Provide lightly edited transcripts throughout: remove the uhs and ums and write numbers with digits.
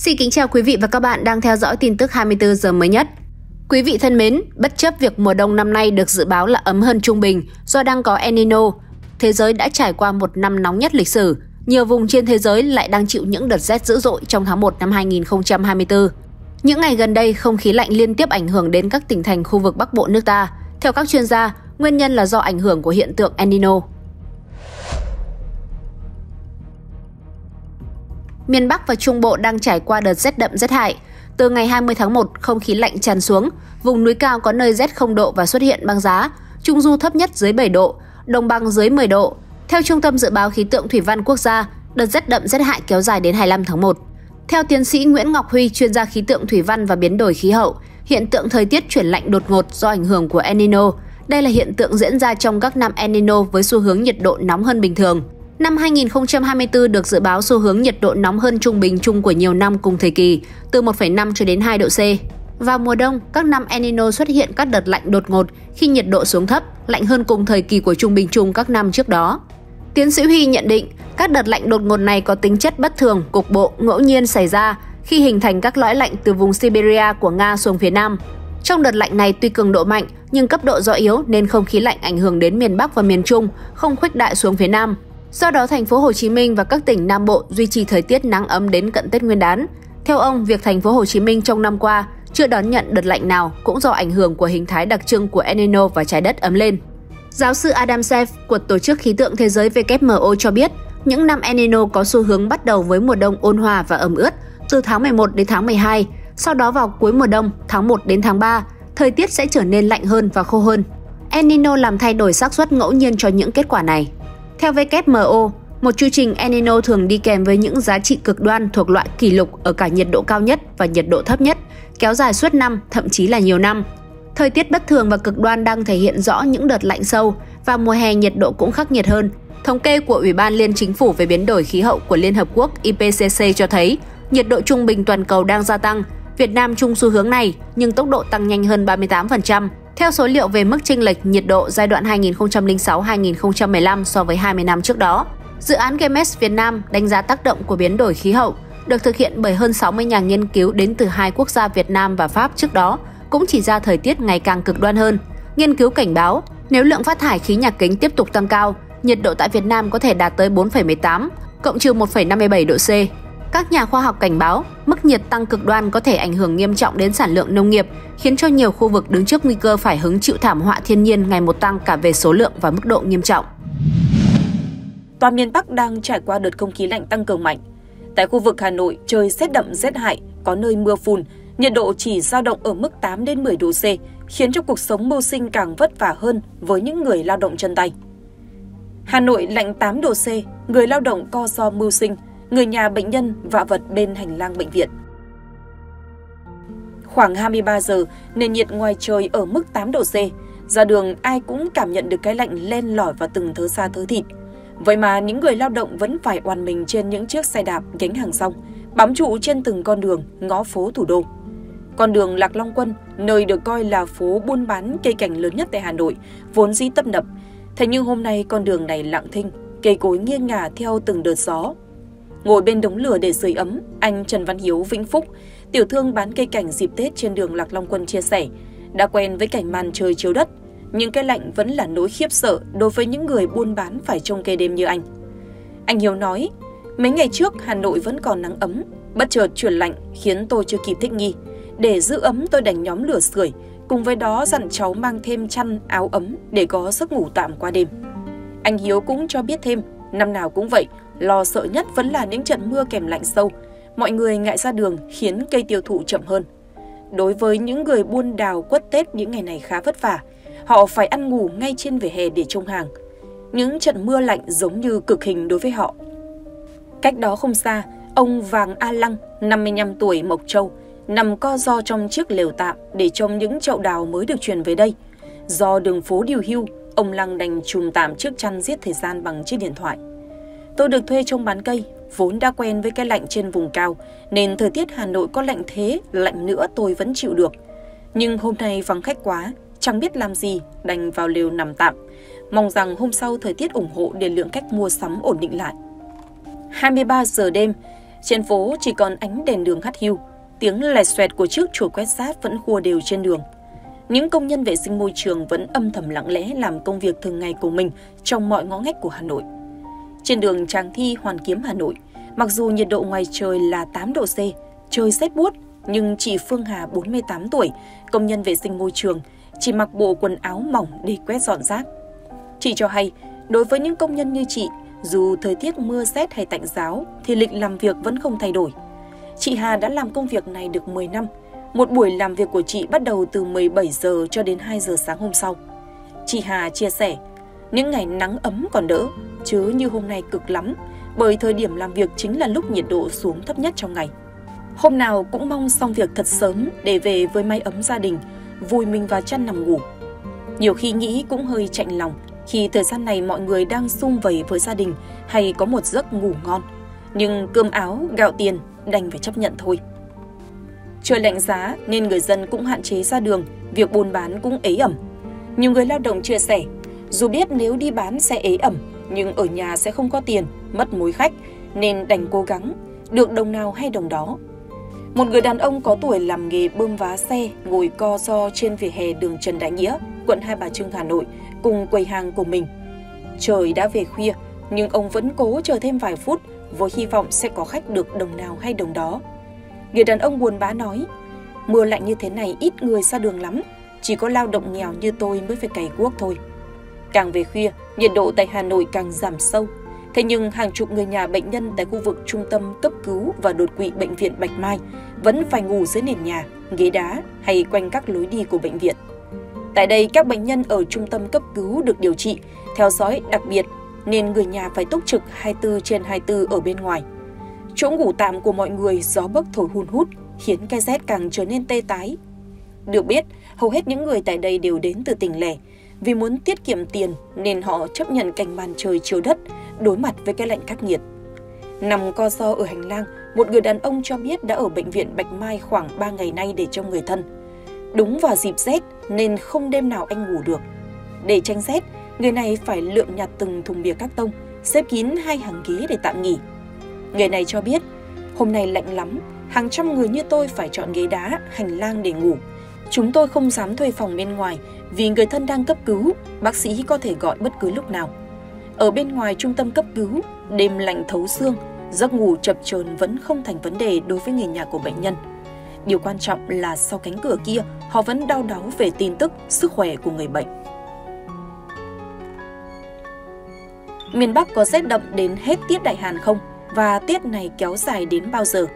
Xin kính chào quý vị và các bạn đang theo dõi tin tức 24 giờ mới nhất. Quý vị thân mến, bất chấp việc mùa đông năm nay được dự báo là ấm hơn trung bình do đang có El Nino, thế giới đã trải qua một năm nóng nhất lịch sử. Nhiều vùng trên thế giới lại đang chịu những đợt rét dữ dội trong tháng 1 năm 2024. Những ngày gần đây, không khí lạnh liên tiếp ảnh hưởng đến các tỉnh thành khu vực Bắc Bộ nước ta. Theo các chuyên gia, nguyên nhân là do ảnh hưởng của hiện tượng El Nino. Miền Bắc và Trung Bộ đang trải qua đợt rét đậm rét hại. Từ ngày 20 tháng 1, không khí lạnh tràn xuống, vùng núi cao có nơi rét 0 độ và xuất hiện băng giá, trung du thấp nhất dưới 7 độ, đồng bằng dưới 10 độ. Theo Trung tâm Dự báo Khí tượng Thủy văn Quốc gia, đợt rét đậm rét hại kéo dài đến 25 tháng 1. Theo tiến sĩ Nguyễn Ngọc Huy, chuyên gia khí tượng thủy văn và biến đổi khí hậu, hiện tượng thời tiết chuyển lạnh đột ngột do ảnh hưởng của El Nino. Đây là hiện tượng diễn ra trong các năm El Nino với xu hướng nhiệt độ nóng hơn bình thường. Năm 2024 được dự báo xu hướng nhiệt độ nóng hơn trung bình chung của nhiều năm cùng thời kỳ, từ 1,5 cho đến 2 độ C. Vào mùa đông, các năm El Nino xuất hiện các đợt lạnh đột ngột khi nhiệt độ xuống thấp, lạnh hơn cùng thời kỳ của trung bình chung các năm trước đó. Tiến sĩ Huy nhận định, các đợt lạnh đột ngột này có tính chất bất thường, cục bộ, ngẫu nhiên xảy ra khi hình thành các lõi lạnh từ vùng Siberia của Nga xuống phía Nam. Trong đợt lạnh này tuy cường độ mạnh nhưng cấp độ do yếu nên không khí lạnh ảnh hưởng đến miền Bắc và miền Trung, không khuếch đại xuống phía Nam. Do đó, thành phố Hồ Chí Minh và các tỉnh Nam Bộ duy trì thời tiết nắng ấm đến cận Tết Nguyên đán. Theo ông, việc thành phố Hồ Chí Minh trong năm qua chưa đón nhận đợt lạnh nào cũng do ảnh hưởng của hình thái đặc trưng của El Nino và trái đất ấm lên. Giáo sư Adam Scheft của Tổ chức Khí tượng Thế giới WMO cho biết, những năm El Nino có xu hướng bắt đầu với mùa đông ôn hòa và ẩm ướt từ tháng 11 đến tháng 12, sau đó vào cuối mùa đông tháng 1 đến tháng 3, thời tiết sẽ trở nên lạnh hơn và khô hơn. El Nino làm thay đổi xác suất ngẫu nhiên cho những kết quả này. Theo WMO, một chu trình El Nino thường đi kèm với những giá trị cực đoan thuộc loại kỷ lục ở cả nhiệt độ cao nhất và nhiệt độ thấp nhất, kéo dài suốt năm, thậm chí là nhiều năm. Thời tiết bất thường và cực đoan đang thể hiện rõ những đợt lạnh sâu và mùa hè nhiệt độ cũng khắc nghiệt hơn. Thống kê của Ủy ban Liên Chính phủ về biến đổi khí hậu của Liên Hợp Quốc IPCC cho thấy nhiệt độ trung bình toàn cầu đang gia tăng. Việt Nam chung xu hướng này nhưng tốc độ tăng nhanh hơn 38%. Theo số liệu về mức chênh lệch nhiệt độ giai đoạn 2006-2015 so với 20 năm trước đó, dự án GEMES Việt Nam đánh giá tác động của biến đổi khí hậu được thực hiện bởi hơn 60 nhà nghiên cứu đến từ hai quốc gia Việt Nam và Pháp trước đó cũng chỉ ra thời tiết ngày càng cực đoan hơn. Nghiên cứu cảnh báo, nếu lượng phát thải khí nhà kính tiếp tục tăng cao, nhiệt độ tại Việt Nam có thể đạt tới 4,18 cộng trừ 1,57 độ C. Các nhà khoa học cảnh báo, mức nhiệt tăng cực đoan có thể ảnh hưởng nghiêm trọng đến sản lượng nông nghiệp, khiến cho nhiều khu vực đứng trước nguy cơ phải hứng chịu thảm họa thiên nhiên ngày một tăng cả về số lượng và mức độ nghiêm trọng. Toàn miền Bắc đang trải qua đợt không khí lạnh tăng cường mạnh. Tại khu vực Hà Nội, trời rét đậm rét hại, có nơi mưa phùn, nhiệt độ chỉ dao động ở mức 8 đến 10 độ C, khiến cho cuộc sống mưu sinh càng vất vả hơn với những người lao động chân tay. Hà Nội lạnh 8 độ C, người lao động co ro mưu sinh, người nhà bệnh nhân vạ vật bên hành lang bệnh viện. Khoảng 23 giờ, nền nhiệt ngoài trời ở mức 8 độ C, ra đường ai cũng cảm nhận được cái lạnh len lỏi vào từng thớ da thớ thịt. Vậy mà những người lao động vẫn phải oằn mình trên những chiếc xe đạp gánh hàng rong, bám trụ trên từng con đường, ngõ phố thủ đô. Con đường Lạc Long Quân, nơi được coi là phố buôn bán cây cảnh lớn nhất tại Hà Nội, vốn dĩ tấp nập. Thế nhưng hôm nay con đường này lặng thinh, cây cối nghiêng ngả theo từng đợt gió. Ngồi bên đống lửa để sưởi ấm, anh Trần Văn Hiếu Vĩnh Phúc, tiểu thương bán cây cảnh dịp Tết trên đường Lạc Long Quân chia sẻ, đã quen với cảnh màn trời chiếu đất, nhưng cái lạnh vẫn là nỗi khiếp sợ đối với những người buôn bán phải trông cây đêm như anh. Anh Hiếu nói, mấy ngày trước Hà Nội vẫn còn nắng ấm, bất chợt chuyển lạnh khiến tôi chưa kịp thích nghi. Để giữ ấm tôi đành nhóm lửa sưởi, cùng với đó dặn cháu mang thêm chăn, áo ấm để có giấc ngủ tạm qua đêm. Anh Hiếu cũng cho biết thêm, năm nào cũng vậy, lo sợ nhất vẫn là những trận mưa kèm lạnh sâu. Mọi người ngại ra đường khiến cây tiêu thụ chậm hơn. Đối với những người buôn đào quất Tết những ngày này khá vất vả, họ phải ăn ngủ ngay trên vỉa hè để trông hàng. Những trận mưa lạnh giống như cực hình đối với họ. Cách đó không xa, ông Vàng A Lăng, 55 tuổi, Mộc Châu, nằm co ro trong chiếc lều tạm để trông những chậu đào mới được chuyển về đây. Do đường phố điều hưu, ông Lăng đành trùm tạm chiếc chăn giết thời gian bằng chiếc điện thoại. Tôi được thuê trông bán cây, vốn đã quen với cái lạnh trên vùng cao, nên thời tiết Hà Nội có lạnh thế, lạnh nữa tôi vẫn chịu được. Nhưng hôm nay vắng khách quá, chẳng biết làm gì, đành vào lều nằm tạm. Mong rằng hôm sau thời tiết ủng hộ để lượng khách mua sắm ổn định lại. 23 giờ đêm, Trên phố chỉ còn ánh đèn đường hắt hiu, tiếng lẹt xoẹt của chiếc chổi quét rác vẫn khua đều trên đường. Những công nhân vệ sinh môi trường vẫn âm thầm lặng lẽ làm công việc thường ngày của mình trong mọi ngõ ngách của Hà Nội. Trên đường Tràng Thi, Hoàn Kiếm, Hà Nội, mặc dù nhiệt độ ngoài trời là 8 độ C, trời rét buốt, nhưng chị Phương Hà 48 tuổi, công nhân vệ sinh môi trường, chỉ mặc bộ quần áo mỏng để quét dọn rác. Chị cho hay, đối với những công nhân như chị, dù thời tiết mưa rét hay tạnh ráo thì lịch làm việc vẫn không thay đổi. Chị Hà đã làm công việc này được 10 năm. Một buổi làm việc của chị bắt đầu từ 17 giờ cho đến 2 giờ sáng hôm sau. Chị Hà chia sẻ, những ngày nắng ấm còn đỡ, chứ như hôm nay cực lắm, bởi thời điểm làm việc chính là lúc nhiệt độ xuống thấp nhất trong ngày. Hôm nào cũng mong xong việc thật sớm để về với mái ấm gia đình, vùi mình vào chăn nằm ngủ. Nhiều khi nghĩ cũng hơi chạnh lòng khi thời gian này mọi người đang sum vầy với gia đình hay có một giấc ngủ ngon. Nhưng cơm áo, gạo tiền đành phải chấp nhận thôi. Trời lạnh giá nên người dân cũng hạn chế ra đường, việc buôn bán cũng ế ẩm. Nhiều người lao động chia sẻ, dù biết nếu đi bán sẽ ế ẩm, nhưng ở nhà sẽ không có tiền, mất mối khách, nên đành cố gắng, được đồng nào hay đồng đó. Một người đàn ông có tuổi làm nghề bơm vá xe ngồi co ro trên vỉa hè đường Trần Đại Nghĩa, quận Hai Bà Trưng, Hà Nội, cùng quầy hàng của mình. Trời đã về khuya, nhưng ông vẫn cố chờ thêm vài phút với hy vọng sẽ có khách được đồng nào hay đồng đó. Người đàn ông buồn bã nói, mưa lạnh như thế này ít người ra đường lắm, chỉ có lao động nghèo như tôi mới phải cày cuốc thôi. Càng về khuya, nhiệt độ tại Hà Nội càng giảm sâu. Thế nhưng hàng chục người nhà bệnh nhân tại khu vực trung tâm cấp cứu và đột quỵ bệnh viện Bạch Mai vẫn phải ngủ dưới nền nhà, ghế đá hay quanh các lối đi của bệnh viện. Tại đây, các bệnh nhân ở trung tâm cấp cứu được điều trị, theo dõi đặc biệt nên người nhà phải túc trực 24/24 ở bên ngoài. Chỗ ngủ tạm của mọi người gió bấc thổi hun hút, khiến cái rét càng trở nên tê tái. Được biết, hầu hết những người tại đây đều đến từ tỉnh lẻ. Vì muốn tiết kiệm tiền nên họ chấp nhận cảnh màn trời chiếu đất, đối mặt với cái lạnh khắc nghiệt. Nằm co ro ở hành lang, một người đàn ông cho biết đã ở bệnh viện Bạch Mai khoảng 3 ngày nay để trông người thân. Đúng vào dịp rét nên không đêm nào anh ngủ được. Để tránh rét, người này phải lượm nhặt từng thùng bìa các tông, xếp kín 2 hàng ghế để tạm nghỉ. Người này cho biết, hôm nay lạnh lắm, hàng trăm người như tôi phải chọn ghế đá, hành lang để ngủ. Chúng tôi không dám thuê phòng bên ngoài vì người thân đang cấp cứu, bác sĩ có thể gọi bất cứ lúc nào. Ở bên ngoài trung tâm cấp cứu, đêm lạnh thấu xương, giấc ngủ chập chờn vẫn không thành vấn đề đối với người nhà của bệnh nhân. Điều quan trọng là sau cánh cửa kia, họ vẫn đau đáu về tin tức, sức khỏe của người bệnh. Miền Bắc có rét đậm đến hết tiết đại hàn không? Và tiết này kéo dài đến bao giờ?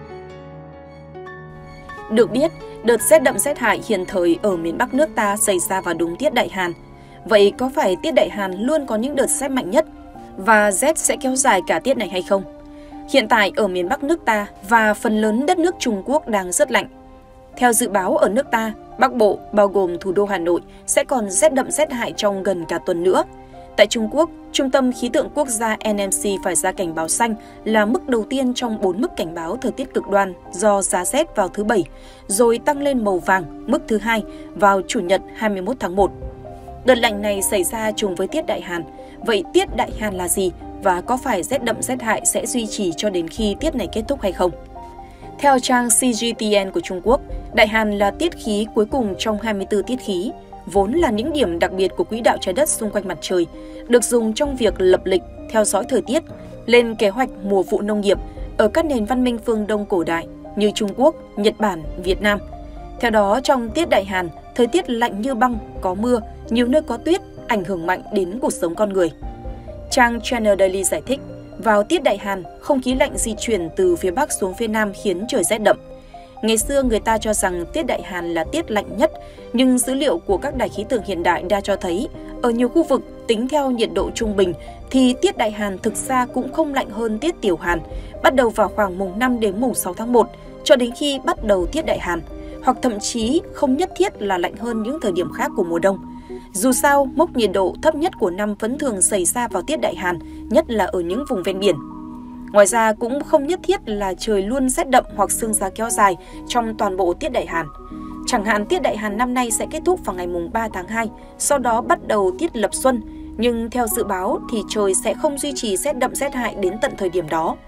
Được biết, đợt rét đậm rét hại hiện thời ở miền Bắc nước ta xảy ra vào đúng tiết đại hàn. Vậy có phải tiết đại hàn luôn có những đợt rét mạnh nhất và rét sẽ kéo dài cả tiết này hay không? Hiện tại ở miền Bắc nước ta và phần lớn đất nước Trung Quốc đang rất lạnh. Theo dự báo ở nước ta, Bắc Bộ bao gồm thủ đô Hà Nội sẽ còn rét đậm rét hại trong gần cả tuần nữa. Tại Trung Quốc, Trung tâm Khí tượng Quốc gia NMC phải ra cảnh báo xanh là mức đầu tiên trong 4 mức cảnh báo thời tiết cực đoan do giá rét vào thứ Bảy, rồi tăng lên màu vàng, mức thứ 2 vào Chủ nhật 21 tháng 1. Đợt lạnh này xảy ra trùng với tiết đại hàn. Vậy tiết đại hàn là gì và có phải rét đậm rét hại sẽ duy trì cho đến khi tiết này kết thúc hay không? Theo trang CGTN của Trung Quốc, đại hàn là tiết khí cuối cùng trong 24 tiết khí, vốn là những điểm đặc biệt của quỹ đạo trái đất xung quanh mặt trời, được dùng trong việc lập lịch, theo dõi thời tiết, lên kế hoạch mùa vụ nông nghiệp ở các nền văn minh phương Đông cổ đại như Trung Quốc, Nhật Bản, Việt Nam. Theo đó, trong tiết đại hàn, thời tiết lạnh như băng, có mưa, nhiều nơi có tuyết, ảnh hưởng mạnh đến cuộc sống con người. Trang China Daily giải thích, vào tiết đại hàn, không khí lạnh di chuyển từ phía Bắc xuống phía Nam khiến trời rét đậm. Ngày xưa người ta cho rằng tiết đại hàn là tiết lạnh nhất, nhưng dữ liệu của các đài khí tượng hiện đại đã cho thấy, ở nhiều khu vực tính theo nhiệt độ trung bình thì tiết đại hàn thực ra cũng không lạnh hơn tiết tiểu hàn, bắt đầu vào khoảng mùng 5 đến mùng 6 tháng 1 cho đến khi bắt đầu tiết đại hàn, hoặc thậm chí không nhất thiết là lạnh hơn những thời điểm khác của mùa đông. Dù sao, mốc nhiệt độ thấp nhất của năm vẫn thường xảy ra vào tiết đại hàn, nhất là ở những vùng ven biển. Ngoài ra cũng không nhất thiết là trời luôn rét đậm hoặc sương giá kéo dài trong toàn bộ tiết đại hàn. Chẳng hạn tiết đại hàn năm nay sẽ kết thúc vào ngày mùng 3 tháng 2, sau đó bắt đầu tiết lập xuân, nhưng theo dự báo thì trời sẽ không duy trì rét đậm rét hại đến tận thời điểm đó.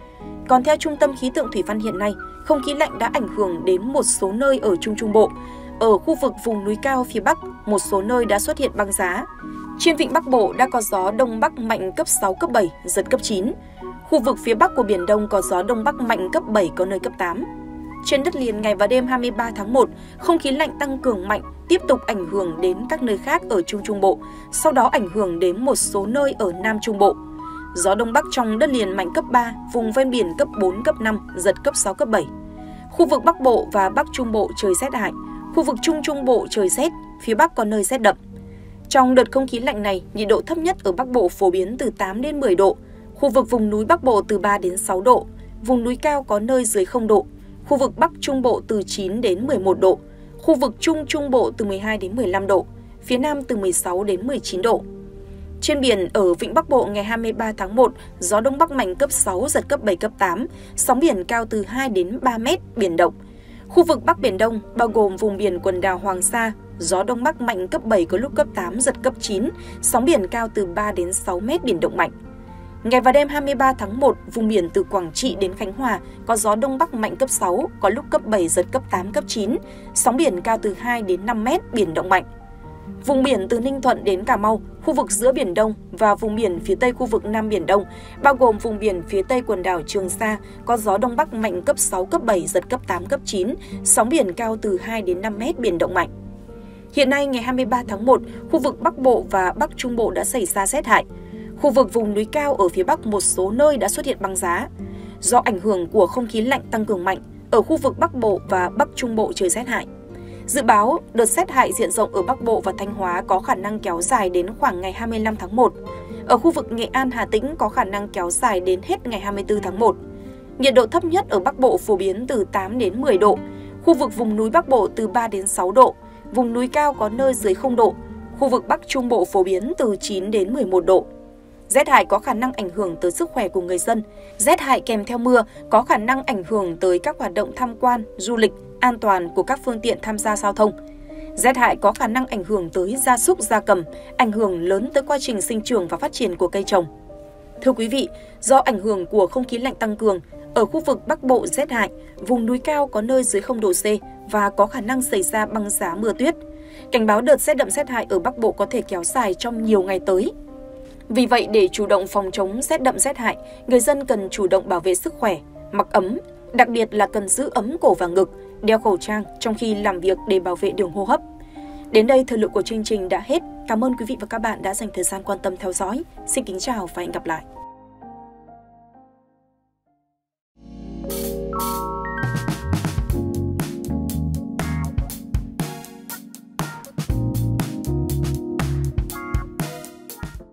Còn theo Trung tâm Khí tượng Thủy văn hiện nay, không khí lạnh đã ảnh hưởng đến một số nơi ở Trung Trung Bộ. Ở khu vực vùng núi cao phía Bắc, một số nơi đã xuất hiện băng giá. Trên vịnh Bắc Bộ đã có gió Đông Bắc mạnh cấp 6, cấp 7, giật cấp 9. Khu vực phía Bắc của Biển Đông có gió Đông Bắc mạnh cấp 7, có nơi cấp 8. Trên đất liền ngày và đêm 23 tháng 1, không khí lạnh tăng cường mạnh tiếp tục ảnh hưởng đến các nơi khác ở Trung Trung Bộ, sau đó ảnh hưởng đến một số nơi ở Nam Trung Bộ. Gió Đông Bắc trong đất liền mạnh cấp 3, vùng ven biển cấp 4, cấp 5, giật cấp 6, cấp 7. Khu vực Bắc Bộ và Bắc Trung Bộ trời rét hại, khu vực Trung Trung Bộ trời rét, phía Bắc có nơi rét đậm. Trong đợt không khí lạnh này, nhiệt độ thấp nhất ở Bắc Bộ phổ biến từ 8 đến 10 độ, khu vực vùng núi Bắc Bộ từ 3 đến 6 độ, vùng núi cao có nơi dưới 0 độ, khu vực Bắc Trung Bộ từ 9 đến 11 độ, khu vực Trung Trung Bộ từ 12 đến 15 độ, phía Nam từ 16 đến 19 độ. Trên biển ở vịnh Bắc Bộ ngày 23 tháng 1, gió Đông Bắc mạnh cấp 6, giật cấp 7, cấp 8, sóng biển cao từ 2 đến 3 mét, biển động. Khu vực Bắc Biển Đông, bao gồm vùng biển quần đảo Hoàng Sa, gió Đông Bắc mạnh cấp 7, có lúc cấp 8, giật cấp 9, sóng biển cao từ 3 đến 6 mét, biển động mạnh. Ngày và đêm 23 tháng 1, vùng biển từ Quảng Trị đến Khánh Hòa có gió Đông Bắc mạnh cấp 6, có lúc cấp 7, giật cấp 8, cấp 9, sóng biển cao từ 2 đến 5 mét, biển động mạnh. Vùng biển từ Ninh Thuận đến Cà Mau, khu vực giữa Biển Đông và vùng biển phía Tây khu vực Nam Biển Đông, bao gồm vùng biển phía Tây quần đảo Trường Sa, có gió Đông Bắc mạnh cấp 6, cấp 7, giật cấp 8, cấp 9, sóng biển cao từ 2 đến 5 mét, biển động mạnh. Hiện nay ngày 23 tháng 1, khu vực Bắc Bộ và Bắc Trung Bộ đã xảy ra rét hại. Khu vực vùng núi cao ở phía Bắc một số nơi đã xuất hiện băng giá. Do ảnh hưởng của không khí lạnh tăng cường mạnh, ở khu vực Bắc Bộ và Bắc Trung Bộ trời rét hại. Dự báo, đợt rét hại diện rộng ở Bắc Bộ và Thanh Hóa có khả năng kéo dài đến khoảng ngày 25 tháng 1. Ở khu vực Nghệ An, Hà Tĩnh có khả năng kéo dài đến hết ngày 24 tháng 1. Nhiệt độ thấp nhất ở Bắc Bộ phổ biến từ 8 đến 10 độ, khu vực vùng núi Bắc Bộ từ 3 đến 6 độ, vùng núi cao có nơi dưới 0 độ, khu vực Bắc Trung Bộ phổ biến từ 9 đến 11 độ. Rét hại có khả năng ảnh hưởng tới sức khỏe của người dân. Rét hại kèm theo mưa có khả năng ảnh hưởng tới các hoạt động tham quan, du lịch, an toàn của các phương tiện tham gia giao thông. Rét hại có khả năng ảnh hưởng tới gia súc, gia cầm, ảnh hưởng lớn tới quá trình sinh trưởng và phát triển của cây trồng. Thưa quý vị, do ảnh hưởng của không khí lạnh tăng cường, ở khu vực Bắc Bộ rét hại, vùng núi cao có nơi dưới 0 độ C và có khả năng xảy ra băng giá, mưa tuyết. Cảnh báo đợt rét đậm rét hại ở Bắc Bộ có thể kéo dài trong nhiều ngày tới. Vì vậy, để chủ động phòng chống rét đậm rét hại, người dân cần chủ động bảo vệ sức khỏe, mặc ấm, đặc biệt là cần giữ ấm cổ và ngực, đeo khẩu trang trong khi làm việc để bảo vệ đường hô hấp. Đến đây, thời lượng của chương trình đã hết. Cảm ơn quý vị và các bạn đã dành thời gian quan tâm theo dõi. Xin kính chào và hẹn gặp lại.